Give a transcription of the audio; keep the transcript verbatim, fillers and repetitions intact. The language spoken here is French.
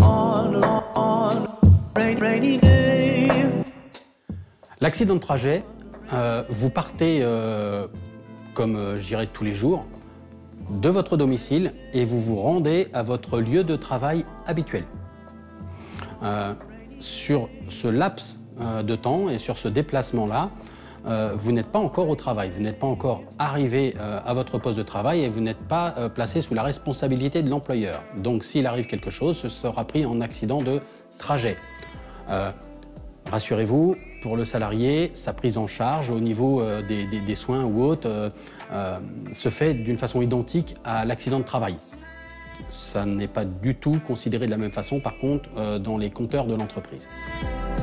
L'accident de trajet, euh, vous partez, euh, comme euh, je dirais tous les jours, de votre domicile et vous vous rendez à votre lieu de travail habituel. Euh, sur ce laps euh, de temps et sur ce déplacement-là, euh, vous n'êtes pas encore au travail, vous n'êtes pas encore arrivé euh, à votre poste de travail et vous n'êtes pas euh, placé sous la responsabilité de l'employeur. Donc s'il arrive quelque chose, ce sera pris en accident de trajet. Euh, Rassurez-vous, pour le salarié, sa prise en charge au niveau euh, des, des, des soins ou autres euh, euh, se fait d'une façon identique à l'accident de travail. Ça n'est pas du tout considéré de la même façon, par contre, euh, dans les compteurs de l'entreprise.